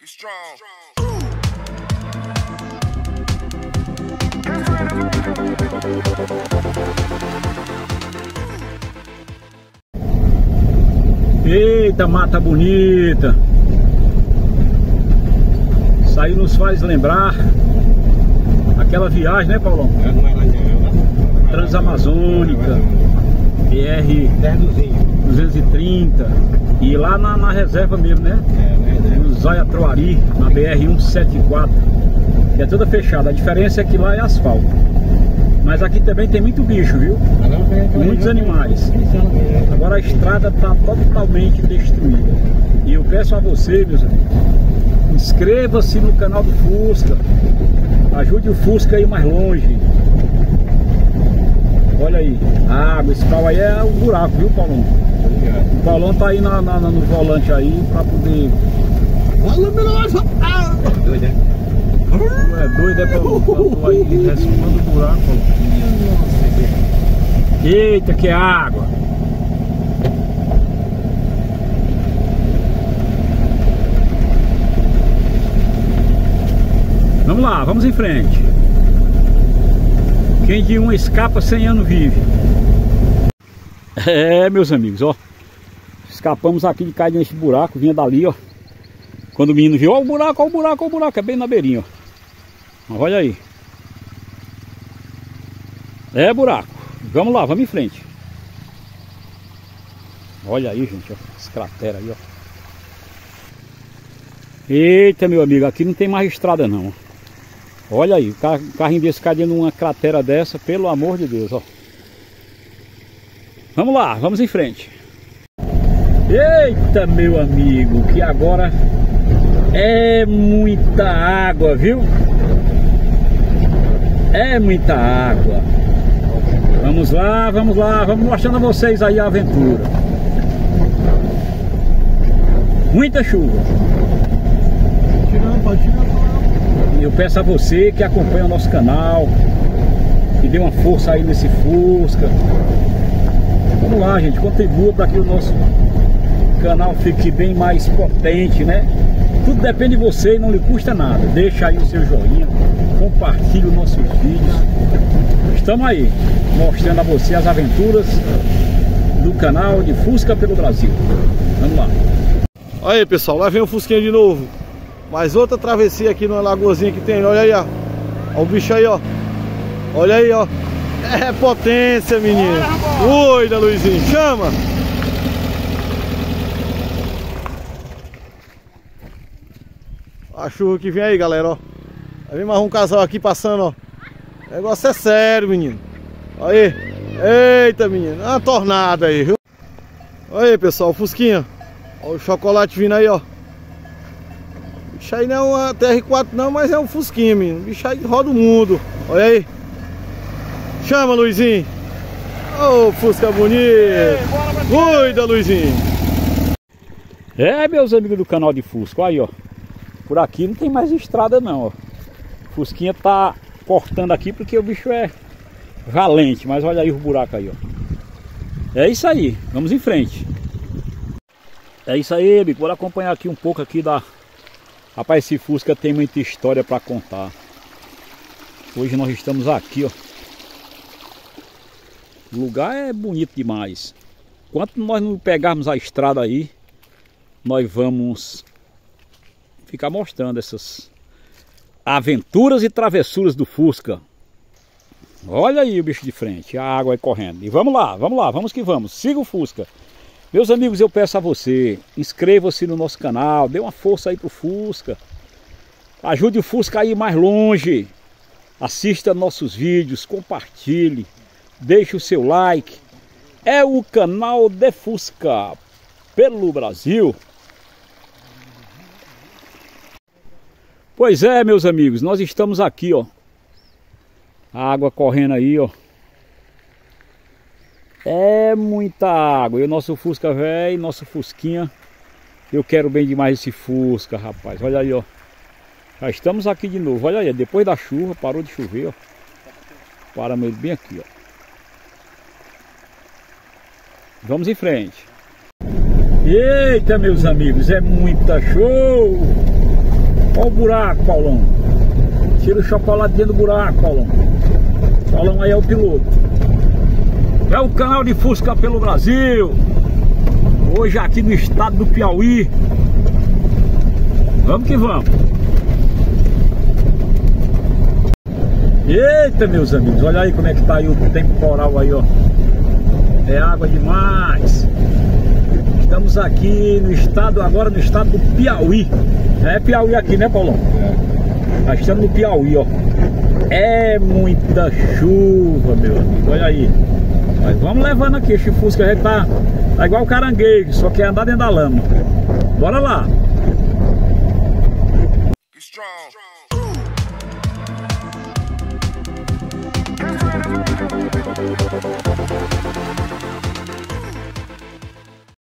Eita, mata bonita. Isso aí nos faz lembrar aquela viagem, né, Paulão? Transamazônica, BR 230. E lá na reserva mesmo, né? No Zóia-Troari, na BR 174. Que é toda fechada. A diferença é que lá é asfalto. Mas aqui também tem muito bicho, viu? Muitos animais. Agora a estrada está totalmente destruída. E eu peço a você, meus amigos, inscreva-se no canal do Fusca. Ajude o Fusca a ir mais longe. Olha aí, a água, esse pau aí é um buraco, viu, Paulão? O Paulão tá aí no volante aí pra poder... Doido, é? Tu é doido, é, Paulão? Tô aí respirando o buraco, Paulão. Eita, que é água! Vamos lá, vamos em frente. Quem de um escapa 100 anos vive. É, meus amigos, ó. Escapamos aqui de cair nesse buraco, vinha dali, ó. Quando o menino viu, ó o buraco, ó o buraco, ó o buraco, é bem na beirinha, ó. Mas olha aí. É buraco. Vamos lá, vamos em frente. Olha aí, gente, ó. Essa cratera aí, ó. Eita, meu amigo, aqui não tem mais estrada não, ó. Olha aí, o carrinho desse caindo numa cratera dessa, pelo amor de Deus, ó. Vamos lá, vamos em frente. Eita, meu amigo, que agora é muita água, viu? É muita água. Vamos lá, vamos mostrando a vocês aí a aventura. Muita chuva. Pode tirar. Eu peço a você que acompanha o nosso canal, que dê uma força aí nesse Fusca. Vamos lá, gente, contribua para que o nosso canal fique bem mais potente, né? Tudo depende de você e não lhe custa nada. Deixa aí o seu joinha, compartilhe os nossos vídeos. Estamos aí, mostrando a você as aventuras do canal de Fusca pelo Brasil. Vamos lá. Aí, pessoal, lá vem o Fusquinha de novo. Mais outra travessia aqui numa lagoazinha que tem, olha aí, ó. Olha o bicho aí, ó. Olha aí, ó. É potência, menino. Cuida, Luizinho, chama. A chuva que vem aí, galera, ó. Aí vem mais um casal aqui passando, ó. O negócio é sério, menino. Aí. Eita, menino. Uma tornada aí, viu? Olha aí, pessoal, o Fusquinha. Olha o chocolate vindo aí, ó. Bicho aí não é uma TR4 não, mas é um Fusquinha, menino. Bicho aí roda o mundo. Olha aí. Chama, Luizinho. Ô, Fusca bonito. Cuida, Luizinho. É, meus amigos do canal de Fusca, olha aí, ó. Por aqui não tem mais estrada não, ó. Fusquinha tá cortando aqui porque o bicho é valente. Mas olha aí o buraco aí, ó. É isso aí, vamos em frente. É isso aí, amigo. Bora acompanhar aqui um pouco aqui da... Rapaz, esse Fusca tem muita história para contar. Hoje nós estamos aqui, ó. O lugar é bonito demais. Enquanto nós não pegarmos a estrada aí, nós vamos ficar mostrando essas aventuras e travessuras do Fusca. Olha aí o bicho de frente, a água aí correndo. E vamos lá, vamos que vamos. Siga o Fusca. Meus amigos, eu peço a você, inscreva-se no nosso canal, dê uma força aí pro Fusca. Ajude o Fusca a ir mais longe. Assista nossos vídeos, compartilhe, deixe o seu like. É o canal de Fusca pelo Brasil. Pois é, meus amigos, nós estamos aqui, ó. A água correndo aí, ó. É muita água. E o nosso Fusca velho, nosso Fusquinha. Eu quero bem demais esse Fusca, rapaz. Olha aí, ó. Já estamos aqui de novo. Olha aí, depois da chuva, parou de chover, ó. Paramos ele bem aqui, ó. Vamos em frente. Eita, meus amigos, é muita show! Olha o buraco, Paulão. Tira o chocolate dentro do buraco, Paulão. Paulão aí é o piloto. É o canal de Fusca pelo Brasil. Hoje aqui no estado do Piauí. Vamos que vamos. Eita, meus amigos, olha aí como é que tá aí o temporal aí, ó. É água demais. Estamos aqui no estado, agora no estado do Piauí. É Piauí aqui, né, Paulão? É. Nós estamos no Piauí, ó. É muita chuva, meu amigo, olha aí. Mas vamos levando aqui, esse Fusca já tá igual o caranguejo, só quer andar dentro da lama. Bora lá.